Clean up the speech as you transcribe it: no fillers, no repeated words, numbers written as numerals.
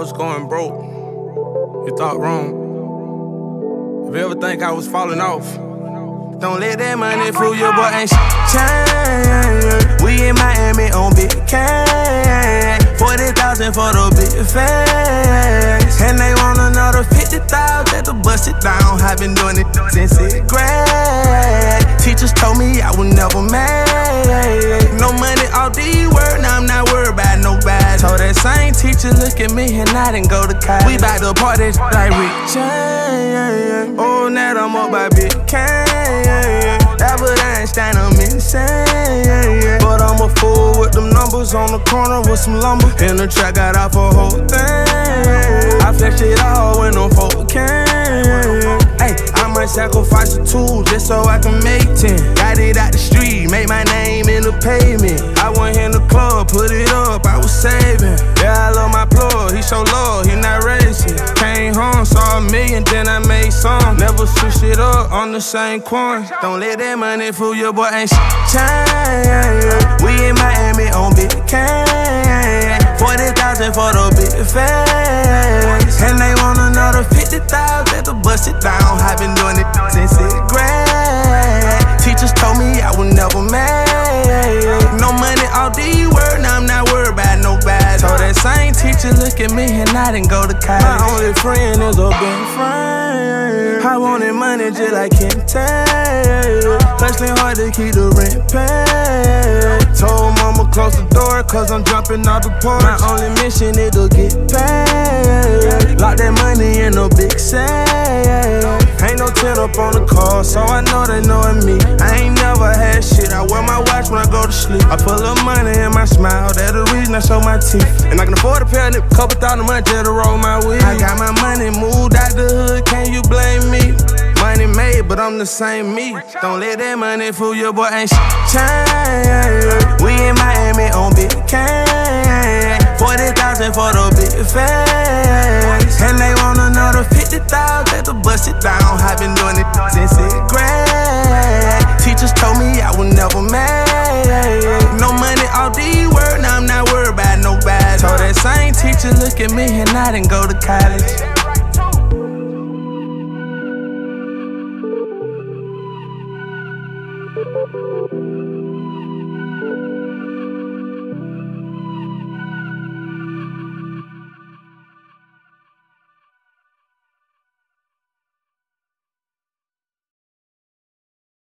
was going broke, you thought wrong. If you ever think I was falling off, don't let that money fool you, boy, ain't change. We in Miami on big cash, 40,000 for the big fast. And they want another 50,000 to bust it down. I've been doing it since 6th grade. Teachers told me I would never make no money off these words, now I'm not worried about nobody. Told that same teacher look at me and I didn't go to college. We bout to party like Rick James. Oh, now I'm up by big can. Albert Einstein, I'm insane. But I'm a fool with them numbers on the corner with some lumber. In the track, got off a whole thing. I flex it all when I'm 4K. Hey, I might sacrifice a tool just so I can make 10. Got it out the street, made my name in the pavement. I went in the club, put it up, I was saving. Yeah, I love my plug, he so low, he not racing. Came home, saw $1 million, then I made some. Never switch it up on the same coin. Don't let that money fool you, boy, ain't change. We in Miami on big cash, 40,000 for the big fast. And they want another 50,000 to bust it down. I've been doing it since 6th grade. Teachers told me I would never make no money off these words, now I'm not worried about nobody. Told that same teacher look at me and I didn't go to college. My only friend is a best friend. I wanted money just like Kim Taylor, hustling hard to keep the rent paid. Told mama close the door cause I'm jumping out the porch. My only mission is to get paid. Lock that money in a big safe. Ain't no 10 up on the car, so I know they knowin' me. I ain't never had shit, I wear my watch when I go to sleep. I put a little money in my smile, that's the reason I show my teeth. And I can afford a pair of nips, couple thousand a month just to roll my weed. I got my money moved out the hood, can you blame me? Money made, but I'm the same me. Don't let that money fool you, boy, ain't change. We in Miami on big cash, 40,000 for the big fast. And they want another 50,000 to bust it down. I've been doing it since 6th grade. Teachers told me I would never make no money off these words, now I'm not worried about nobody. Told that same teacher look at me and I didn't go to college.